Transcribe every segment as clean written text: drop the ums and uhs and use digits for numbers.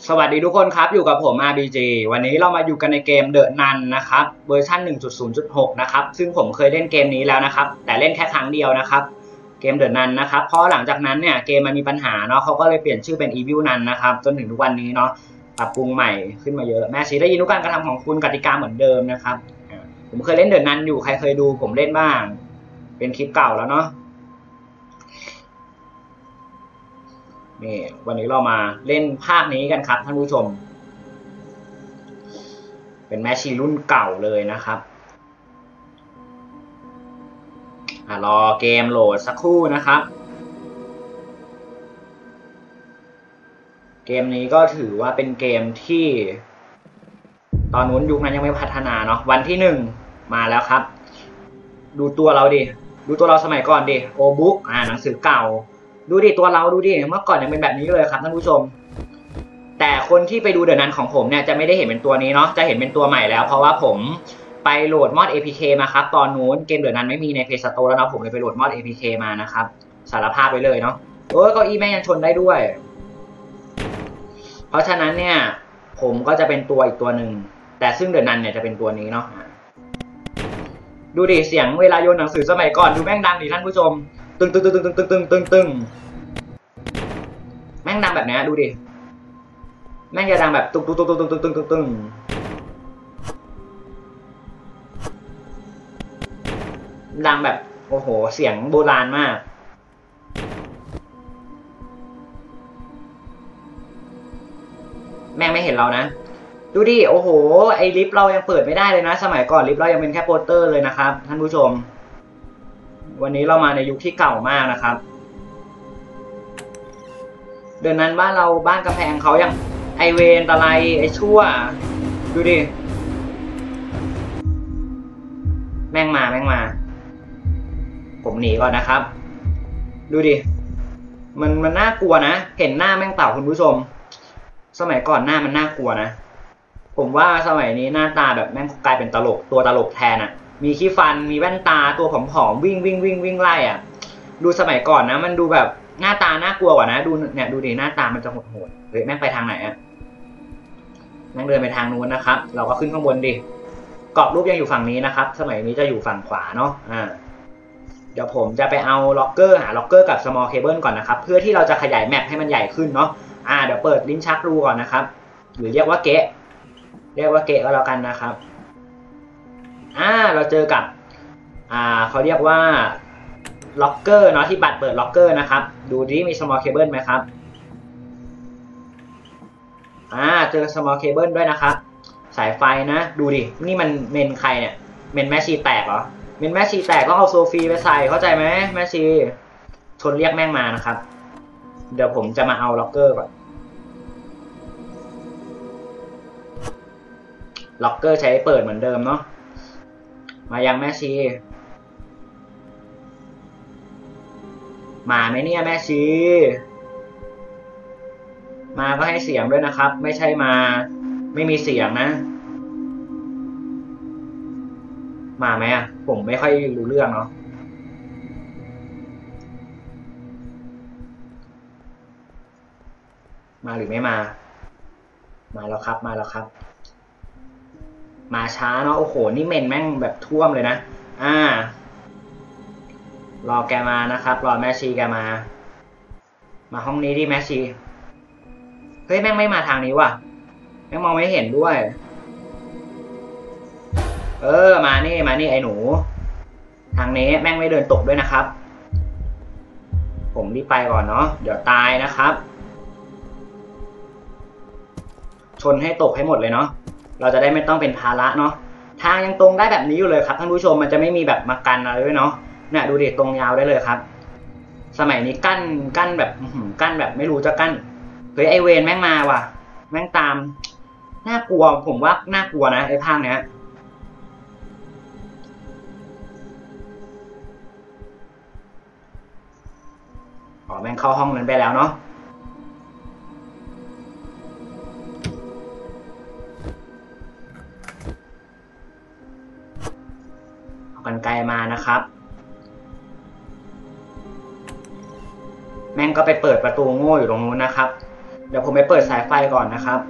สวัสดีทุกคนครับอยู่กับผม RBG วันนี้เรามาอยู่กันในเกม The Nun นะครับเวอร์ชัน 1.0.6 นะครับซึ่งผมเคยเล่นเกมนี้แล้วนะครับแต่เล่นแค่ครั้งเดียวนะครับเกม The Nun นะครับเพราะหลังจากนั้นเนี่ยเกมมันมีปัญหาเนาะเขาก็เลยเปลี่ยนชื่อเป็น Evil Nun นะครับจนถึงทุกวันนี้เนาะปรับปรุงใหม่ขึ้นมาเยอะแม่ชีได้ยินทุกการกระทำของคุณกติกาเหมือนเดิมนะครับผมเคยเล่น The Nun อยู่ใครเคยดูผมเล่นบ้างเป็นคลิปเก่าแล้วเนาะนี่วันนี้เรามาเล่นภาคนี้กันครับท่านผู้ชมเป็นแมชชีรุ่นเก่าเลยนะครับรอเกมโหลดสักครู่นะครับเกมนี้ก็ถือว่าเป็นเกมที่ตอนนู้นยุคนั้นยังไม่พัฒนาเนาะวันที่1มาแล้วครับดูตัวเราดิดูตัวเราสมัยก่อนดิโอบุ๊กหนังสือเก่าดูดิตัวเราดูดิเมื่อก่อนยังเป็นแบบนี้เลยครับท่านผู้ชมแต่คนที่ไปดูเดอะนันของผมเนี่ยจะไม่ได้เห็นเป็นตัวนี้เนาะจะเห็นเป็นตัวใหม่แล้วเพราะว่าผมไปโหลดมอด APK มาครับตอนนู้นเกมเดอะนันไม่มีใน Play Store แล้วนะผมเลยไปโหลดมอด APK มานะครับสารภาพไปเลยเนาะเก้าอี้แม่งยังชนได้ด้วยเพราะฉะนั้นเนี่ยผมก็จะเป็นตัวอีกตัวหนึ่งแต่ซึ่งเดอะนันเนี่ยจะเป็นตัวนี้เนาะดูดิเสียงเวลาโยนหนังสือสมัยก่อนดูแม่งดังดิท่านผู้ชมตึงตึงตึงตึงตึงตึงตึงตึงตึงแม่งดังแบบนี้ดูดิแม่งจะดังแบบตึงตึงตึงตึงตึงตึงตึงตึงดังแบบโอ้โหเสียงโบราณมากแม่งไม่เห็นเรานะดูดิโอ้โหไอลิฟต์เรายังเปิดไม่ได้เลยนะสมัยก่อนลิฟต์เรายังเป็นแค่โปสเตอร์เลยนะครับท่านผู้ชมวันนี้เรามาในยุคที่เก่ามากนะครับเดือนนั้นบ้านเราบ้านกำแพงเขายังไอเวนตะไลไอชั่วดูดิแม่งมาผมหนีก่อนนะครับดูดิมันน่ากลัวนะเห็นหน้าแม่งเปล่าคุณผู้ชมสมัยก่อนหน้ามันน่ากลัวนะผมว่าสมัยนี้หน้าตาแบบแม่งกลายเป็นตลกตัวตลกแทนอ่ะมีขี้ฟันมีแว่นตาตัวผอมๆวิ่งไล่อ่ะดูสมัยก่อนนะมันดูแบบหน้าตาน่ากลัวกว่านะดูเนี่ยดูดิหน้าตามันจะโหดเฮ้ยแม่งไปทางไหนอ่ะแม่งเดินไปทางนู้นนะครับเราก็ขึ้นข้างบนดิกรอบรูปยังอยู่ฝั่งนี้นะครับสมัยนี้จะอยู่ฝั่งขวาเนาะเดี๋ยวผมจะไปเอาล็อกเกอร์หาล็อกเกอร์กับ small cable ก่อนนะครับเพื่อที่เราจะขยายแมปให้มันใหญ่ขึ้นเนาะเดี๋ยวเปิดลิ้นชักดูก่อนนะครับหรือเรียกว่าเกะก็แล้วกันนะครับเราเจอกับเขาเรียกว่าล็อกเกอร์เนาะที่บัตรเปิดล็อกเกอร์นะครับดูดิมี small cable ไหมครับเจอ small cable ด้วยนะครับสายไฟนะดูดินี่มันเมนใครเนี่ยเมนแม่ชีแตกเหรอเมนแม่ชีแตกต้องเอาโซฟีไปใส่เข้าใจไหมแม่ชีชนเรียกแม่งมานะครับเดี๋ยวผมจะมาเอาล็อกเกอร์ก่อนล็อกเกอร์ใช้เปิดเหมือนเดิมเนาะมายังแม่ชีมาไหมเนี่ยแม่ชีมาก็ให้เสียงด้วยนะครับไม่ใช่มาไม่มีเสียงนะมาไหมผมไม่ค่อยรู้เรื่องเนาะมาหรือไม่มาแล้วครับมาช้าเนาะโอ้โหนี่เมนแม่งแบบท่วมเลยนะรอแกมานะครับรอแม่ชีแกมาห้องนี้ดิแม่ชีเฮ้ยแม่งไม่มาทางนี้ว่ะแม่งมองไม่เห็นด้วยมานี่ไอ้หนูทางนี้แม่งไม่เดินตกด้วยนะครับผมรีบไปก่อนเนาะเดี๋ยวตายนะครับชนให้ตกให้หมดเลยเนาะเราจะได้ไม่ต้องเป็นภาระเนาะทางยังตรงได้แบบนี้อยู่เลยครับท่านผู้ชมมันจะไม่มีแบบมากันอะไรด้วยเนาะเนี่ยดูดิตรงยาวได้เลยครับสมัยนี้กั้นแบบกั้นแบบไม่รู้จะกั้นเฮ้ยไอเวนแม่งมาว่ะแม่งตามน่ากลัวผมว่าน่ากลัวนะไอภาคเนี้ยแม่งเข้าห้องนั้นไปแล้วเนาะเอากรรไกรมานะครับแม่งก็ไปเปิดประตูโง่อยู่ตรงนู้นนะครับเดี๋ยวผมไปเปิดสายไฟก่อนนะครับ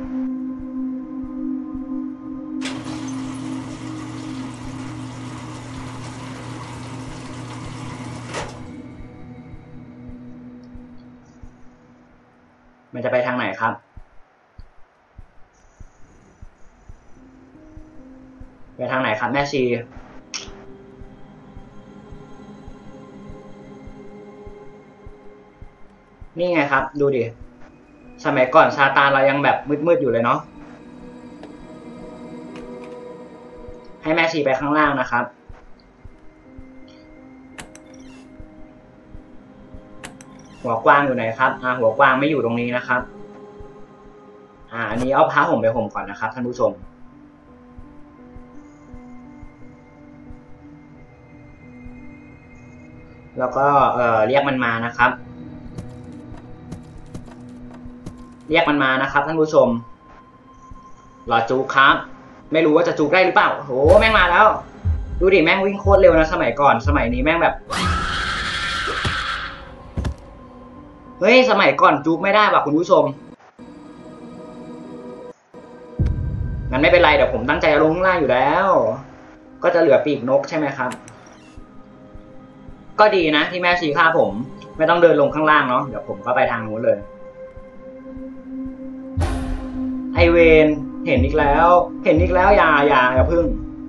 มันจะไปทางไหนครับไปทางไหนครับแม่ชีนี่ไงครับดูดิสมัยก่อนซาตานเรายังแบบมืดๆอยู่เลยเนาะให้แม่ชีไปข้างล่างนะครับหัวกวางอยู่ไหนครับหัวกวางไม่อยู่ตรงนี้นะครับอันนี้เอาผ้าห่มไปห่มก่อนนะครับท่านผู้ชมแล้วก็เรียกมันมานะครับเรียกมันมานะครับท่านผู้ชมรอจูครับไม่รู้ว่าจะจูได้หรือเปล่าโหแม่งมาแล้วดูดิแม่งวิ่งโคตรเร็วนะสมัยก่อนสมัยนี้แม่งแบบเฮ้ยสมัยก่อนจูไม่ได้ป่ะคุณผู้ชมงั้นไม่เป็นไรเดี๋ยวผมตั้งใจลงข้างล่างอยู่แล้วก็จะเหลือปีกนกใช่ไหมครับก็ดีนะที่แม่ชี้ฆ่าผมไม่ต้องเดินลงข้างล่างเนาะเดี๋ยวผมก็ไปทางนู้นเลยไอเวนเห็นอีกแล้วอย่าพึ่ง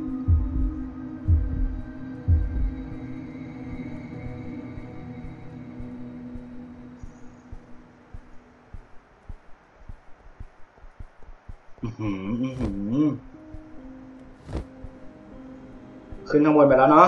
ขึ้นข้างบนไปแล้วเนาะ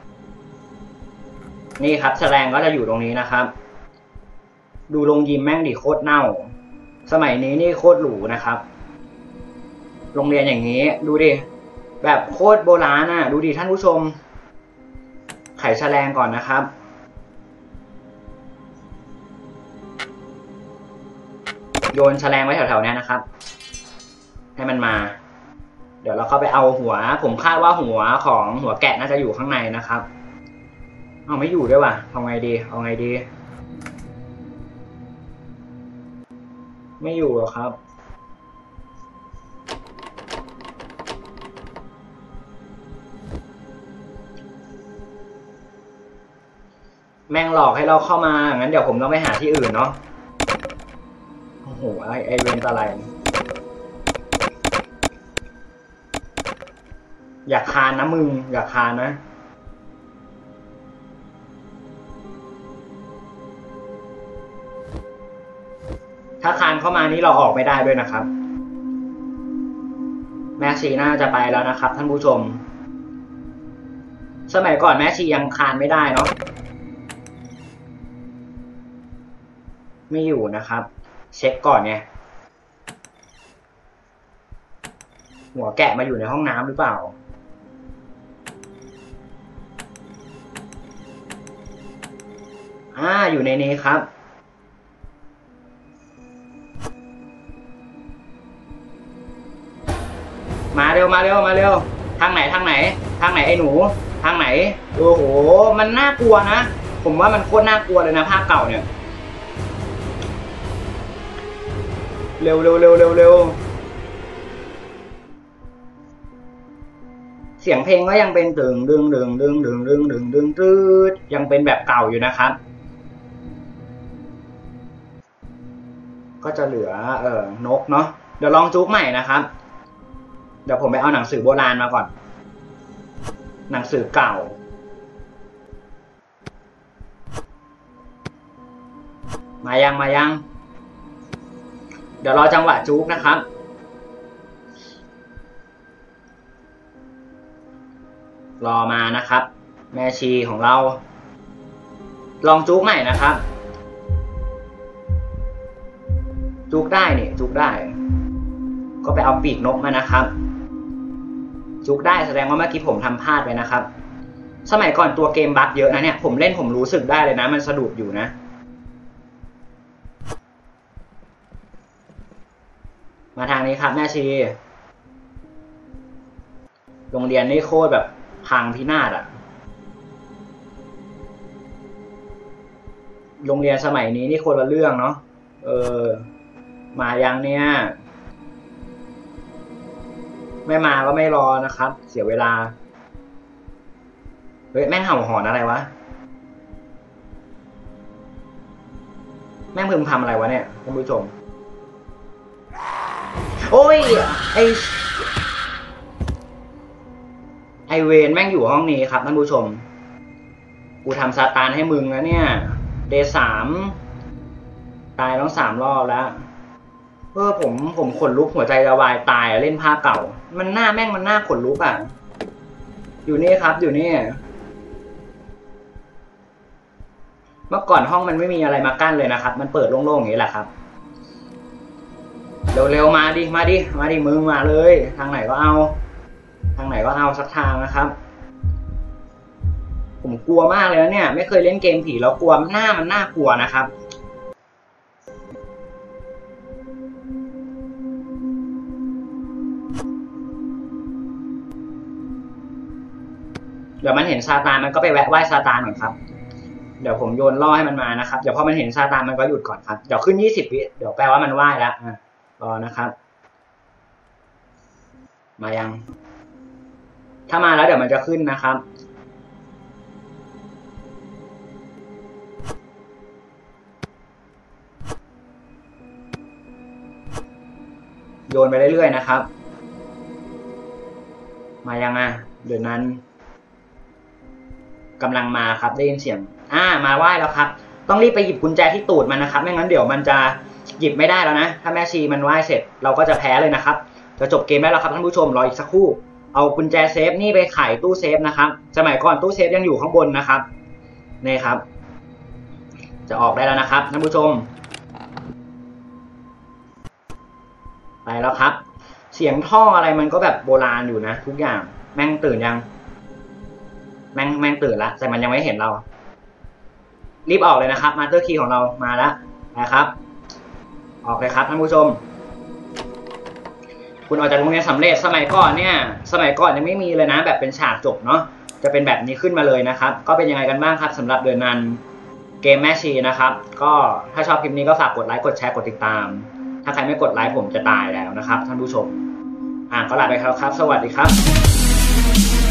นี่ครับแฉลงก็จะอยู่ตรงนี้นะครับดูโรงยิมแม่งดิโคตรเน่าสมัยนี้นี่โคตรหรูนะครับโรงเรียนอย่างนี้ดูดิแบบโคตรโบราณน่ะดูดิท่านผู้ชมไขแฉลงก่อนนะครับโยนแฉลงไว้แถวๆนี้นะครับให้มันมาเดี๋ยวเราเข้าไปเอาหัวผมคาดว่าหัวของหัวแกะน่าจะอยู่ข้างในนะครับเอาไม่อยู่ด้วยว่ะเอาไงดีไม่อยู่หรอครับแม่งหลอกให้เราเข้ามางั้นเดี๋ยวผมต้องไปหาที่อื่นเนาะโอ้โหไอเวนอะไรอย่าคานนะมึงอย่าคานนะถ้าคานเข้ามานี่เราออกไม่ได้ด้วยนะครับแม่ชีน่าจะไปแล้วนะครับท่านผู้ชมสมัยก่อนแม่ชียังคานไม่ได้เนาะไม่อยู่นะครับเช็คก่อนไงหัวแกะมาอยู่ในห้องน้ำหรือเปล่าอยู่ในนี้ครับมาเร็วทางไหนไอ้หนูทางไหนโอ้โหมันน่ากลัวนะผมว่ามันโคตรน่ากลัวเลยนะภาคเก่าเนี่ยเร็วเสียงเพลงก็ยังเป็นตึงดึงตืดยังเป็นแบบเก่าอยู่นะครับก็จะเหลือนกเนาะเดี๋ยวลองจุกใหม่นะครับเดี๋ยวผมไปเอาหนังสือโบราณมาก่อนหนังสือเก่ามายังเดี๋ยวรอจังหวะจุกนะครับรอมานะครับแม่ชีของเราลองจุกใหม่นะครับจุกได้นี่จุกได้ก็ไปเอาปีกนกมานะครับจุกได้แสดงว่าเมื่อกี้ผมทำพลาดไปนะครับสมัยก่อนตัวเกมบั๊กเยอะนะเนี่ยผมเล่นผมรู้สึกได้เลยนะมันสะดุดอยู่นะมาทางนี้ครับแม่ชีโรงเรียนนี่โคตรแบบพังพินาศอะโรงเรียนสมัยนี้นี่คนละเรื่องเนาะมายังเนี่ยไม่มาก็ไม่รอนะครับเสียเวลาเฮ้ยแม่งเห่าหอนอะไรวะแม่งพึมพำอะไรวะเนี่ยท่านผู้ชมโอ้ยไอเวนแม่งอยู่ห้องนี้ครับท่านผู้ชมกูทำซาตานให้มึงแล้วเนี่ยเดย์3ตายต้อง3 รอบแล้วผมขนลุกหัวใจจะวายตายเล่นภาคเก่ามันหน้าแม่งมันหน้าขนลุกอ่ะอยู่นี่ครับอยู่นี่เมื่อก่อนห้องมันไม่มีอะไรมากั้นเลยนะครับมันเปิดโล่งๆอย่างนี้แหละครับเร็วๆมาดิมึงมาเลยทางไหนก็เอาสักทางนะครับผมกลัวมากเลยนะเนี่ยไม่เคยเล่นเกมผีแล้วกลัวหน้ามันน่ากลัวนะครับเดี๋ยวมันเห็นซาตานมันก็ไปแวะไหว้ซาตานก่อนครับเดี๋ยวผมโยนล่อให้มันมานะครับเดี๋ยวพอมันเห็นซาตานมันก็หยุดก่อนครับเดี๋ยวขึ้น20 วิเดี๋ยวแปลว่ามันไหว้แล้วรอนะครับมายังถ้ามาแล้วเดี๋ยวมันจะขึ้นนะครับโยนไปเรื่อยๆนะครับมายังเดี๋ยวนั้นกำลังมาครับได้ยินเสียงมาไหว้แล้วครับต้องรีบไปหยิบกุญแจที่ตูดมันนะครับไม่งั้นเดี๋ยวมันจะหยิบไม่ได้แล้วนะถ้าแม่ชีมันไหว้เสร็จเราก็จะแพ้เลยนะครับจะจบเกมได้แล้วครับท่านผู้ชมรออีกสักครู่เอากุญแจเซฟนี่ไปไขตู้เซฟนะครับสมัยก่อนตู้เซฟยังอยู่ข้างบนนะครับนี่ครับจะออกได้แล้วนะครับท่านผู้ชมไปแล้วครับเสียงท่ออะไรมันก็แบบโบราณอยู่นะทุกอย่างแม่งตื่นยังแม่งตื่นละแต่มันยังไม่เห็นเรารีบออกเลยนะครับมาสเตอร์คีย์ของเรามาแล้วนะครับออกเลยครับท่านผู้ชมคุณออกจากโรงเรียนสำเร็จสมัยก่อนยังไม่มีเลยนะแบบเป็นฉากจบเนาะจะเป็นแบบนี้ขึ้นมาเลยนะครับก็เป็นยังไงกันบ้างครับสำหรับเดือนนันเกมแม่ชีนะครับก็ถ้าชอบคลิปนี้ก็ฝากกดไลค์กดแชร์กดติดตามถ้าใครไม่กดไลค์ผมจะตายแล้วนะครับท่านผู้ชมก็ลาไปครับสวัสดีครับ